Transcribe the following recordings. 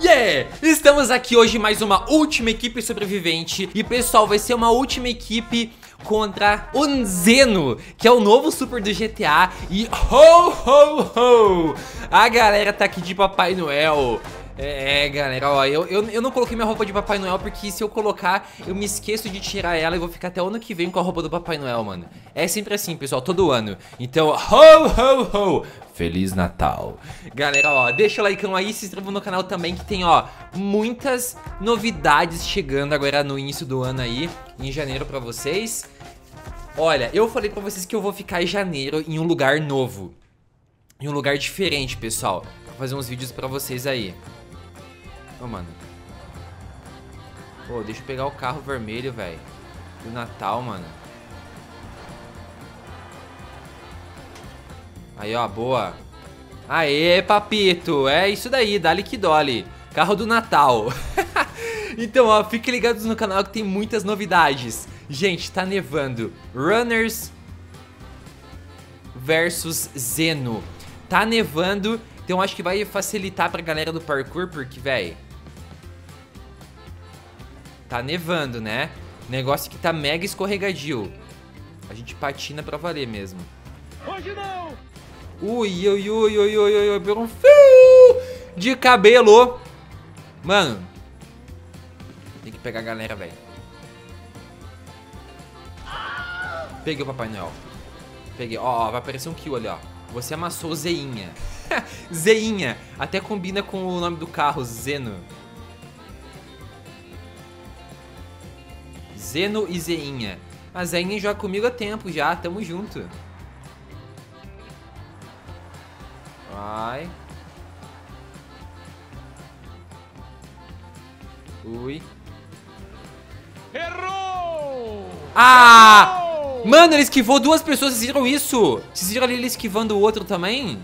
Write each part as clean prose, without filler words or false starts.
Yeah! Estamos aqui hoje em mais uma última equipe sobrevivente. E pessoal, vai ser uma última equipe contra o Zeno, que é o novo super do GTA. E ho, ho, ho! A galera tá aqui de Papai Noel. Galera, ó, eu não coloquei minha roupa de Papai Noel porque se eu colocar, eu me esqueço de tirar ela e vou ficar até o ano que vem com a roupa do Papai Noel, mano. É sempre assim, pessoal, todo ano. Então, ho, ho, ho! Feliz Natal. Galera, ó, deixa o like aí, se inscreva no canal também que tem, ó, muitas novidades chegando agora no início do ano aí, em janeiro pra vocês. Olha, eu falei pra vocês que eu vou ficar em janeiro em um lugar novo. Em um lugar diferente, pessoal. Vou fazer uns vídeos pra vocês aí. Ô, mano. Pô, deixa eu pegar o carro vermelho, velho. Do Natal, mano. Aí, ó, boa. Aê, papito. É isso daí, dá-lhe que dole. Carro do Natal. Então, ó, fiquem ligados no canal que tem muitas novidades. Gente, tá nevando. Runners versus Zeno. Tá nevando, então acho que vai facilitar pra galera do parkour, porque, véi, tá nevando, né? Negócio que tá mega escorregadio. A gente patina pra valer mesmo. Hoje não! Ui, ui, ui, ui, ui, ui, pegou um fio de cabelo. Mano, tem que pegar a galera, velho. Peguei o Papai Noel. Peguei, ó, vai aparecer um kill ali, ó. Você amassou o Zeinha. Zeinha. Até combina com o nome do carro, Zeno. Zeno e Zeinha. A Zeinha joga comigo há tempo já, tamo junto. Vai. Ui. Errou! Ah! Mano, ele esquivou duas pessoas, vocês viram isso? Vocês viram ali ele esquivando o outro também?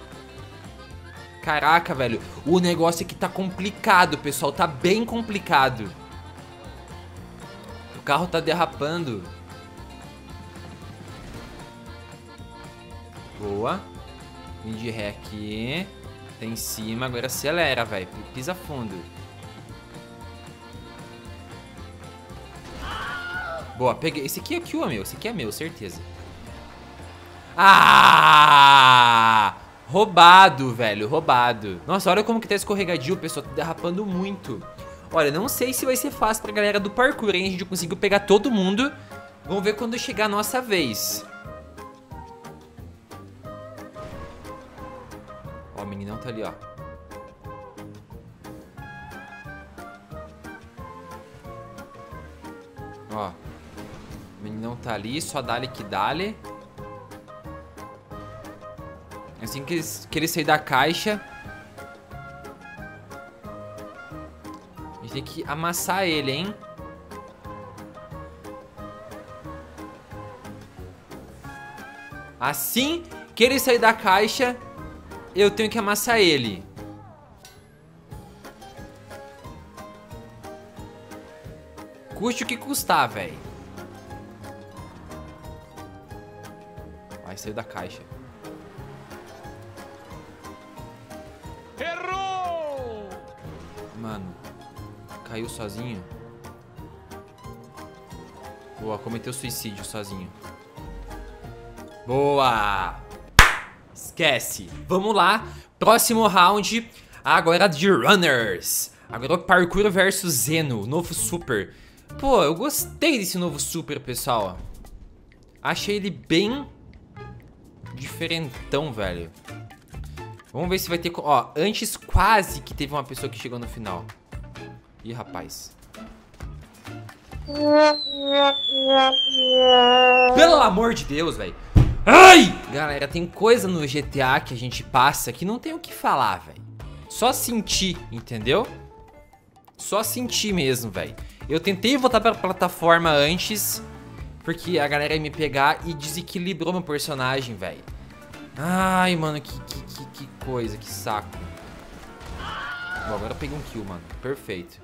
Caraca, velho. O negócio aqui tá complicado, pessoal. Tá bem complicado. O carro tá derrapando. Boa. Vim de ré aqui. Tá em cima, agora acelera, velho. Pisa fundo. Boa, peguei. Esse aqui é kill, meu. Esse aqui é meu, certeza. Ah! Roubado, velho. Roubado. Nossa, olha como que tá escorregadio, o pessoal tá derrapando muito. Olha, não sei se vai ser fácil pra galera do parkour, hein? A gente conseguiu pegar todo mundo. Vamos ver quando chegar a nossa vez. Ó, o meninão tá ali, ó. Ó. O meninão tá ali, só dá-lhe que dá-lhe. Assim que ele sair da caixa, a gente tem que amassar ele, hein? Assim que ele sair da caixa, eu tenho que amassar ele. Custe o que custar, velho. Vai sair da caixa. Errou! Mano, caiu sozinho. Boa, cometeu suicídio sozinho. Boa! Esquece. Vamos lá, próximo round. Agora de Runners. Agora parkour versus Zeno, novo super. Pô, eu gostei desse novo super, pessoal. Achei ele bem diferentão, velho. Vamos ver se vai ter... Ó, antes quase que teve uma pessoa que chegou no final. Ih, rapaz. Pelo amor de Deus, velho. Ai! Galera, tem coisa no GTA que a gente passa que não tem o que falar, velho. Só sentir, entendeu? Só sentir mesmo, velho. Eu tentei voltar pra plataforma antes, porque a galera ia me pegar e desequilibrou meu personagem, velho. Ai, mano, que coisa, que saco. Bom, agora eu peguei um kill, mano. Perfeito.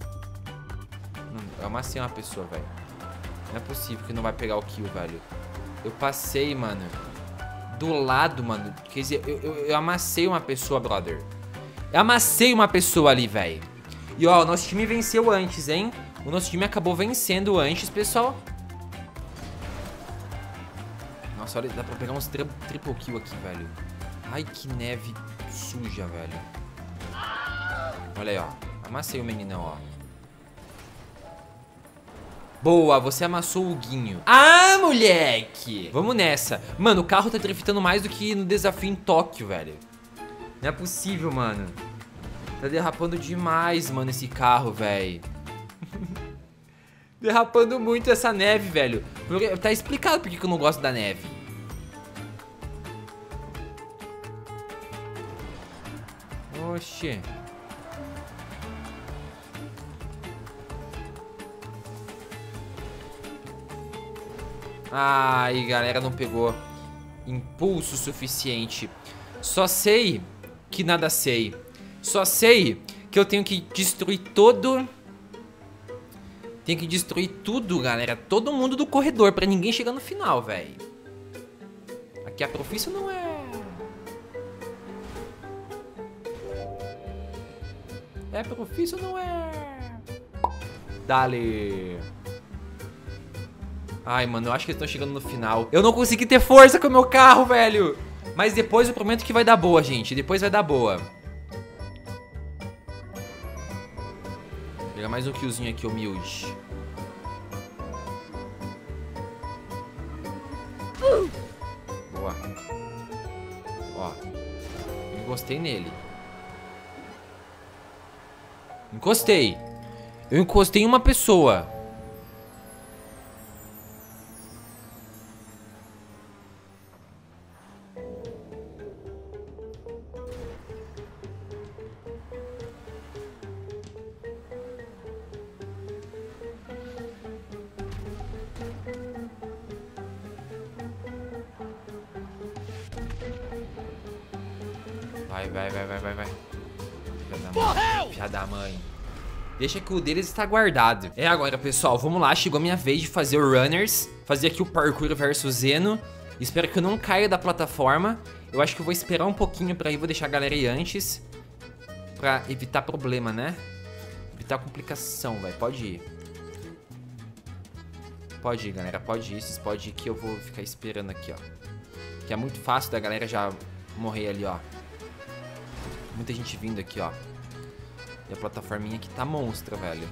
Eu amassei uma pessoa, velho. Não é possível que não vai pegar o kill, velho. Eu passei, mano, do lado, mano. Quer dizer, eu amassei uma pessoa, brother. Eu amassei uma pessoa ali, velho. E ó, o nosso time venceu antes, hein? O nosso time acabou vencendo antes, pessoal. Nossa, olha, dá pra pegar uns triple kill aqui, velho. Ai, que neve suja, velho. Olha aí, ó. Amassei o meninão, ó. Boa, você amassou o Guinho. Ah, moleque! Vamos nessa. Mano, o carro tá driftando mais do que no desafio em Tóquio, velho. Não é possível, mano. Tá derrapando demais, mano, esse carro, velho. Derrapando muito essa neve, velho. Tá explicado por que eu não gosto da neve. Oxê. Ai, galera, não pegou impulso suficiente. Só sei que nada sei. Só sei que eu tenho que destruir todo... Tenho que destruir tudo, galera. Todo mundo do corredor, pra ninguém chegar no final, velho. Aqui a profissão não é... É profissão não é... Dale. Ai, mano, eu acho que eles estão chegando no final. Eu não consegui ter força com o meu carro, velho. Mas depois eu prometo que vai dar boa, gente. Depois vai dar boa. Vou pegar mais um killzinho aqui, humilde. Boa. Ó. Encostei nele. Encostei. Eu encostei em uma pessoa. Vai. Filha da mãe. Deixa que o deles está guardado. É agora, pessoal, vamos lá. Chegou a minha vez de fazer o Runners. Fazer aqui o parkour versus Zeno. Espero que eu não caia da plataforma. Eu acho que eu vou esperar um pouquinho pra ir. Vou deixar a galera ir antes. Pra evitar problema, né? Evitar complicação, velho. Pode ir. Pode ir, galera. Pode ir. Vocês podem ir que eu vou ficar esperando aqui, ó. Que é muito fácil da galera já morrer ali, ó. Muita gente vindo aqui, ó. E a plataforminha aqui tá monstra, velho.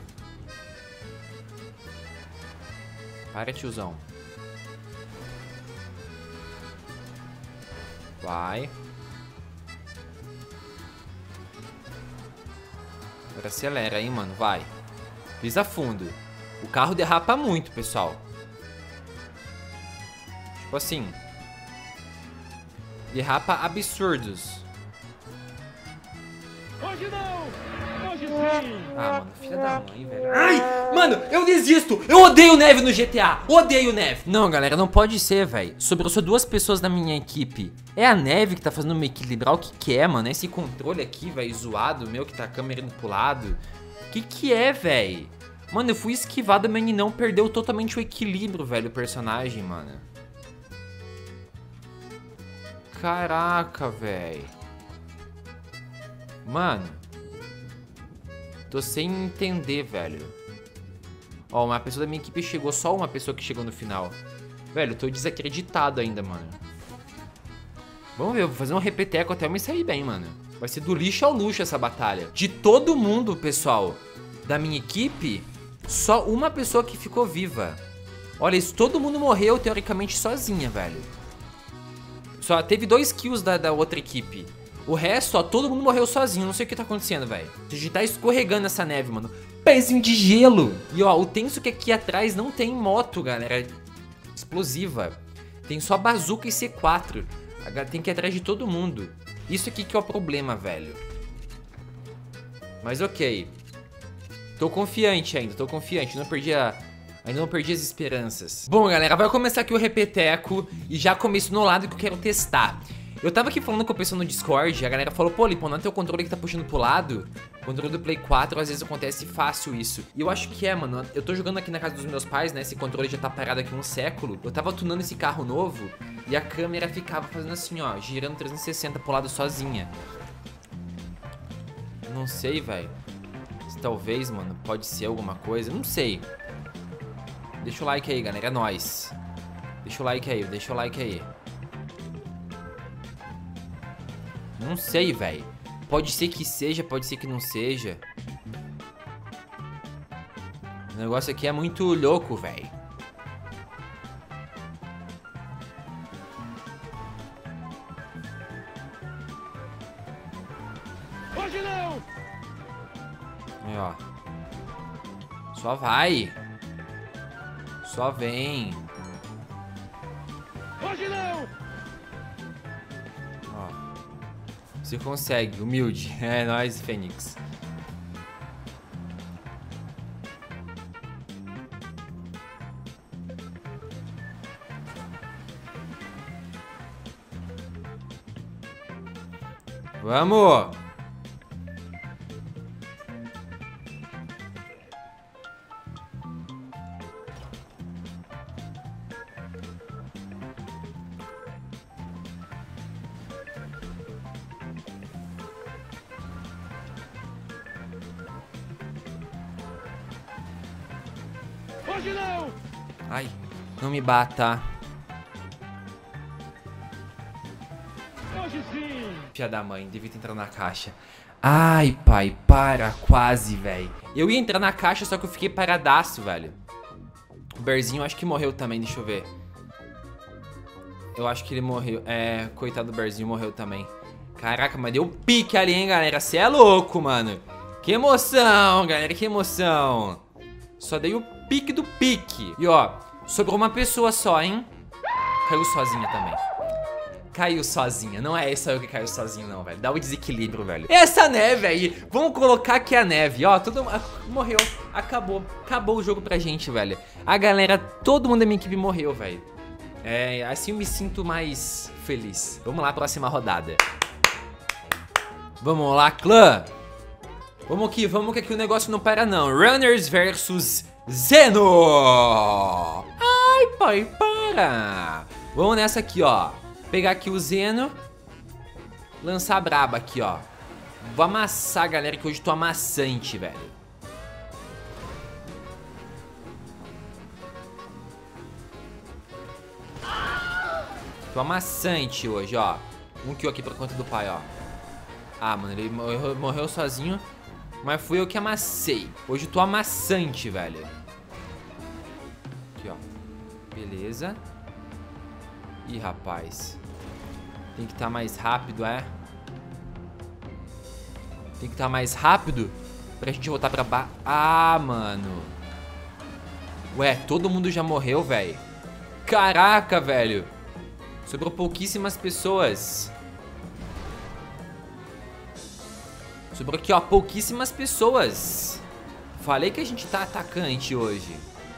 Para, tiozão. Vai. Agora acelera, hein, mano. Vai. Pisa fundo. O carro derrapa muito, pessoal. Tipo assim. Derrapa absurdos. Hoje não! Hoje sim! Ah, mano, filha da mãe, velho. Ai, mano, eu desisto. Eu odeio neve no GTA. Odeio neve. Não, galera, não pode ser, velho. Sobrou só 2 pessoas da minha equipe. É a neve que tá fazendo me equilibrar. O que é, mano? É esse controle aqui, velho, zoado meu, que tá a câmera indo pro lado. Que é, velho? Mano, eu fui esquivado, mas não perdeu totalmente o equilíbrio, velho, o personagem, mano. Caraca, velho. Mano. Tô sem entender, velho. Ó, uma pessoa da minha equipe chegou. Só uma pessoa que chegou no final. Velho, eu tô desacreditado ainda, mano. Vamos ver, eu vou fazer um repeteco até eu me sair bem, mano. Vai ser do lixo ao luxo essa batalha. De todo mundo, pessoal, da minha equipe, só uma pessoa que ficou viva. Olha, isso, todo mundo morreu, teoricamente, sozinha, velho. Só teve 2 kills da outra equipe. O resto, ó, todo mundo morreu sozinho. Não sei o que tá acontecendo, velho. A gente tá escorregando essa neve, mano. Pezinho de gelo. E, ó, o tenso que aqui atrás não tem moto, galera. Explosiva. Tem só bazuca e C4. Agora tem que ir atrás de todo mundo. Isso aqui que é o problema, velho. Mas ok. Tô confiante ainda, tô confiante. Ainda não perdi as esperanças. Bom, galera, vai começar aqui o repeteco. E já começo no lado que eu quero testar. Eu tava aqui falando com o pessoal no Discord, a galera falou, pô, Lipão, não é teu controle que tá puxando pro lado? O controle do Play 4, às vezes acontece fácil isso. E eu acho que é, mano. Eu tô jogando aqui na casa dos meus pais, né? Esse controle já tá parado aqui um século. Eu tava tunando esse carro novo e a câmera ficava fazendo assim, ó, girando 360 pro lado sozinha. Não sei, velho. Talvez, mano, pode ser alguma coisa. Não sei. Deixa o like aí, galera. É nóis. Deixa o like aí, deixa o like aí. Não sei, velho. Pode ser que seja, pode ser que não seja. O negócio aqui é muito louco, velho. Hoje não! Aí, ó. Só vai. Só vem. Hoje não! Ó. Você consegue, humilde. É nóis, Fênix. Vamos! Hoje não! Ai, não me bata. Hoje sim! Filha da mãe, devia ter entrado na caixa. Ai, pai, para, quase, velho. Eu ia entrar na caixa, só que eu fiquei paradaço, velho. O Berzinho acho que morreu também, deixa eu ver. Eu acho que ele morreu. É, coitado do Berzinho, morreu também. Caraca, mas deu pique ali, hein, galera. Você é louco, mano. Que emoção, galera, que emoção. Só dei o pique do pique. E ó, sobrou uma pessoa só, hein. Caiu sozinha também. Caiu sozinha, não é essa eu que caiu sozinho não, velho. Dá o desequilíbrio, velho. Essa neve aí, vamos colocar aqui a neve, ó. Todo mundo morreu, acabou o jogo pra gente, velho. A galera, todo mundo da minha equipe morreu, velho. É, assim eu me sinto mais feliz. Vamos lá, próxima rodada. Vamos lá, clã. Vamos que aqui o negócio não para não. Runners versus Zeno. Ai, pai, para. Vamos nessa aqui, ó. Pegar aqui o Zeno. Lançar a braba aqui, ó. Vou amassar, galera, que hoje tô amassante, velho. Tô amassante hoje, ó. Um kill aqui por conta do pai, ó. Ah, mano, ele morreu sozinho. Mas fui eu que amassei. Hoje eu tô amassante, velho. Aqui, ó. Beleza. Ih, rapaz. Tem que estar mais rápido, é? Tem que estar mais rápido pra gente voltar pra baixo. Ah, mano. Ué, todo mundo já morreu, velho. Caraca, velho. Sobrou pouquíssimas pessoas. Sobrou aqui, ó, pouquíssimas pessoas. Falei que a gente tá atacante hoje.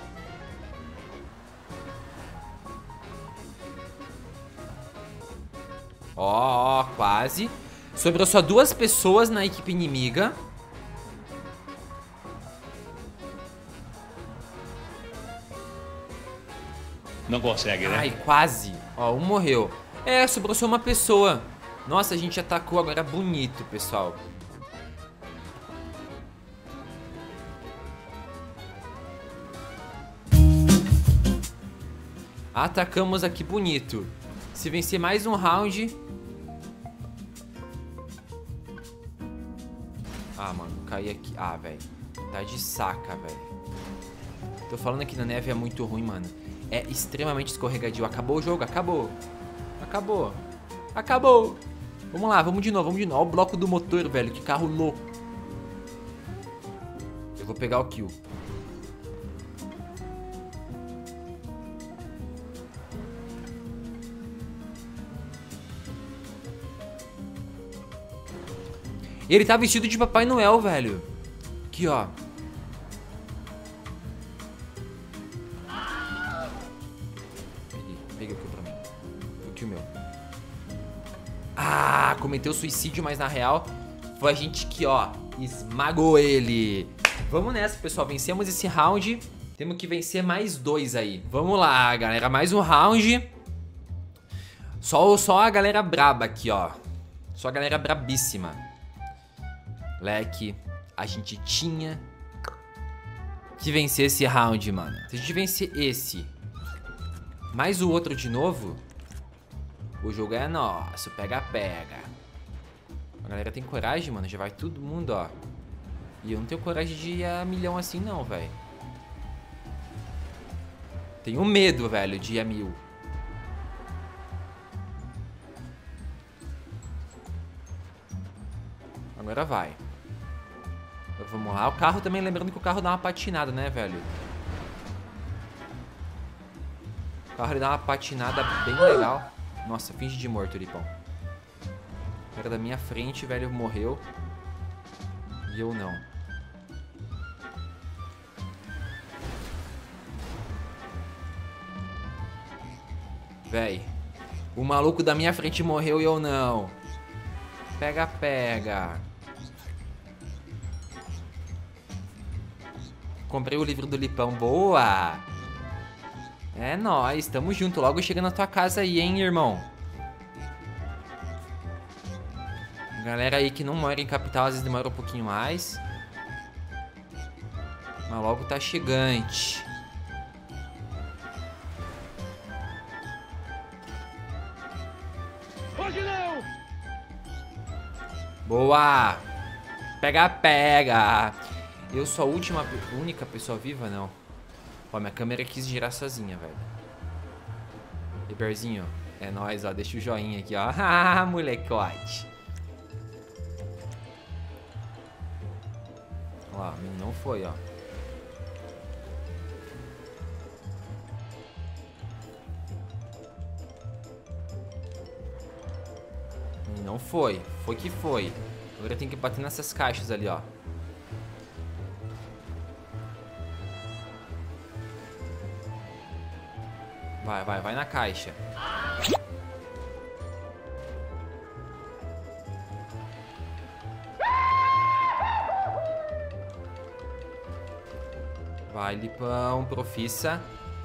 Ó, quase. Sobrou só 2 pessoas na equipe inimiga. Não consegue, né? Ai, quase. Ó, um morreu. É, sobrou só uma pessoa. Nossa, a gente atacou agora bonito, pessoal. Atacamos aqui bonito. Se vencer mais um round... Ah, mano, caí aqui. Ah, velho. Tá de saca, velho. Tô falando que na neve é muito ruim, mano. É extremamente escorregadio. Acabou o jogo? Acabou. Acabou. Acabou. Vamos lá, vamos de novo, vamos de novo. Olha o bloco do motor, velho. Que carro louco. Eu vou pegar o kill. Ele tá vestido de Papai Noel, velho. Aqui, ó. Peguei o kill pra mim. O kill meu. Ah, cometeu suicídio, mas na real foi a gente que, ó, esmagou ele. Vamos nessa, pessoal. Vencemos esse round. Temos que vencer mais 2 aí. Vamos lá, galera. Mais um round. Só a galera braba aqui, ó. Só a galera brabíssima. Leque, a gente tinha que vencer esse round, mano. Se a gente vencer esse, mais o outro de novo, o jogo é nosso. Pega. A galera tem coragem, mano. Já vai todo mundo, ó. E eu não tenho coragem de ir a milhão assim, não, velho. Tenho medo, velho, de ir a 1000. Agora vai. Então, vamos lá. O carro também, lembrando que o carro dá uma patinada, né, velho? O carro ele dá uma patinada bem legal. Nossa, finge de morto, Lipão. O cara da minha frente, velho, morreu. E eu não. Véi, o maluco da minha frente morreu e eu não. Pega. Comprei o livro do Lipão. Boa! É nóis, tamo junto. Logo chega na tua casa aí, hein, irmão? Galera aí que não mora em capital, às vezes demora um pouquinho mais. Mas logo tá chegante. Hoje não! Boa! Pega! Eu sou a única pessoa viva, não. Ó, minha câmera quis girar sozinha, velho. Riberzinho, é nóis, ó. Deixa o joinha aqui, ó. Ah, molecote. Ó, não foi, ó. Não foi. Foi que foi. Agora tem que bater nessas caixas ali, ó. Vai na caixa. Vai, Lipão, profissa.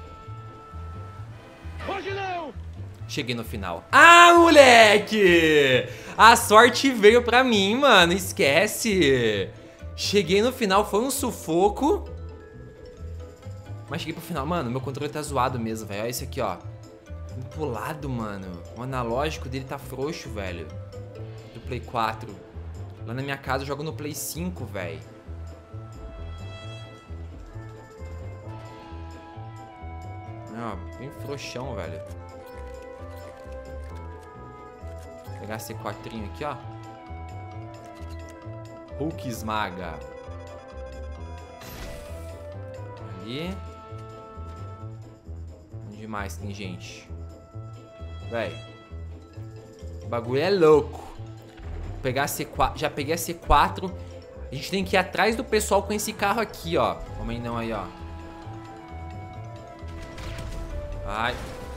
Hoje não! Cheguei no final. Ah, moleque! A sorte veio pra mim, mano. Esquece. Cheguei no final, foi um sufoco. Mas cheguei pro final. Mano, meu controle tá zoado mesmo, velho. Olha isso aqui, ó. Empolado, mano. O analógico dele tá frouxo, velho. Do Play 4. Lá na minha casa eu jogo no Play 5, velho. Ó, bem frouxão, velho. Vou pegar esse quatrinho aqui, ó. Hulk esmaga. Ali. Onde mais tem gente? Véi. O bagulho é louco. Vou pegar a C4. Já peguei a C4. A gente tem que ir atrás do pessoal com esse carro aqui, ó. Homem não aí, ó. Vai.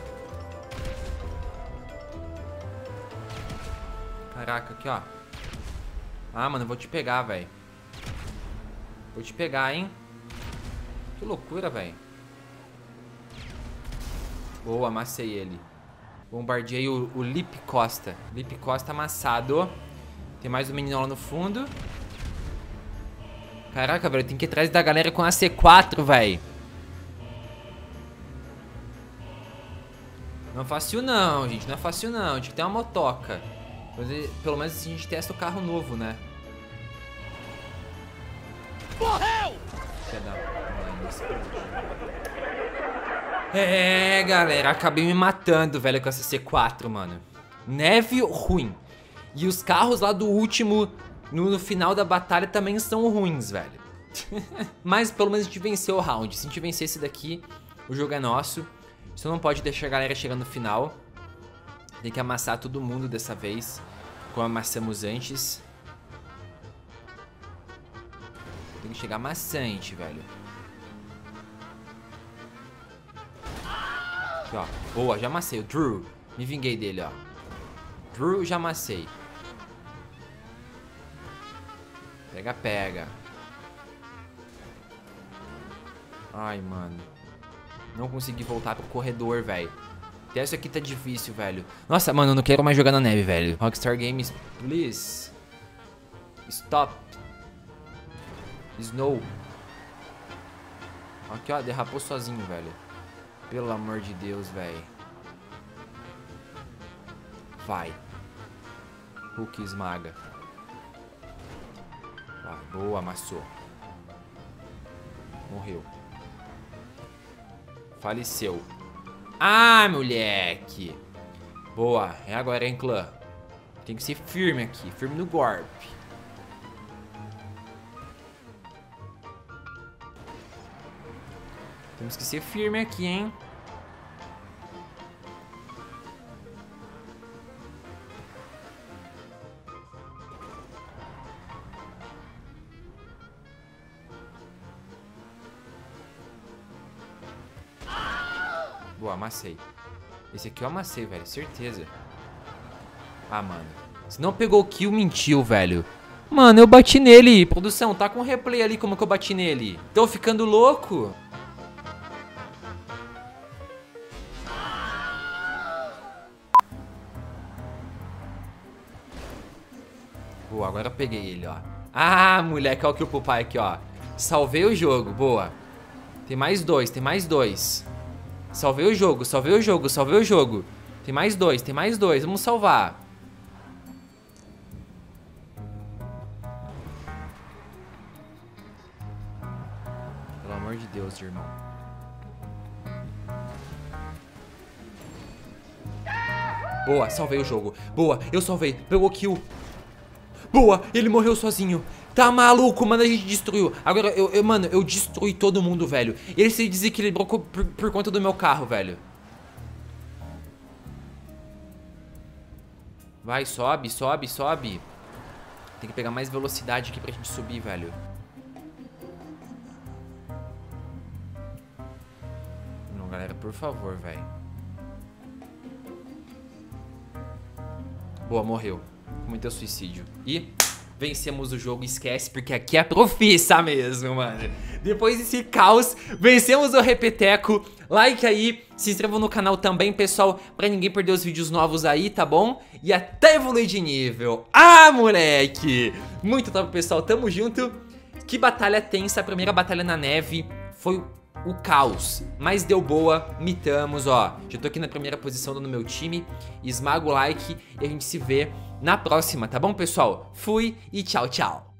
Caraca, aqui, ó. Ah, mano, eu vou te pegar, velho. Vou te pegar, hein. Que loucura, velho. Boa, amassei ele. Bombardeei o Lip Costa. Lip Costa amassado. Tem mais um menino lá no fundo. Caraca, velho, tem que ir atrás da galera com a C4, velho. Não é fácil não, gente. Não é fácil não. A gente tem uma motoca. Pelo menos assim a gente testa o carro novo, né? Morreu! É, galera. Acabei me matando, velho, com essa C4, mano. Neve ruim. E os carros lá do último, no final da batalha, também são ruins, velho. Mas pelo menos a gente venceu o round. Se a gente vencer esse daqui, o jogo é nosso. Você não pode deixar a galera chegar no final. Tem que amassar todo mundo dessa vez, como amassamos antes. Tem que chegar amassante, velho. Aqui, ó. Boa, já amassei. O Drew. Me vinguei dele, ó. Drew, já amassei. Pega. Ai, mano. Não consegui voltar pro corredor, velho. Até isso aqui tá difícil, velho. Nossa, mano, eu não quero mais jogar na neve, velho. Rockstar Games, please. Stop Snow. Aqui, ó, derrapou sozinho, velho. Pelo amor de Deus, velho. Vai. Hulk esmaga. Vai, boa, amassou. Morreu. Faleceu. Ah, moleque. Boa, é agora, hein, clã. Tem que ser firme aqui, firme no golpe. Temos que ser firme aqui, hein. Boa, amassei. Esse aqui eu amassei, velho, certeza. Ah, mano. Se não pegou o kill, mentiu, velho. Mano, eu bati nele. Produção, tá com replay ali como que eu bati nele. Tô ficando louco. Boa, agora eu peguei ele, ó. Ah, moleque, olha o kill pro pai aqui, ó. Salvei o jogo, boa. Tem mais dois, tem mais dois. Salvei o jogo, salvei o jogo, salvei o jogo. Tem mais dois, tem mais dois. Vamos salvar. Pelo amor de Deus, irmão. Boa, salvei o jogo. Boa, eu salvei. Pegou kill. Boa, ele morreu sozinho. Tá maluco, mano, a gente destruiu. Agora, mano, eu destruí todo mundo, velho. Ele se desequilibrou por conta do meu carro, velho. Vai, sobe, sobe, sobe. Tem que pegar mais velocidade aqui pra gente subir, velho. Não, galera, por favor, velho. Boa, morreu. Cometeu suicídio. E vencemos o jogo, esquece, porque aqui é profissa mesmo, mano. Depois desse caos, vencemos o Repeteco. Like aí, se inscrevam no canal também, pessoal, pra ninguém perder os vídeos novos aí, tá bom? E até evoluir de nível. Ah, moleque! Muito top, pessoal, tamo junto. Que batalha tensa, a primeira batalha na neve foi o caos, mas deu boa, mitamos, ó. Já tô aqui na primeira posição do meu time. Esmaga o like e a gente se vê na próxima, tá bom, pessoal? Fui e tchau, tchau.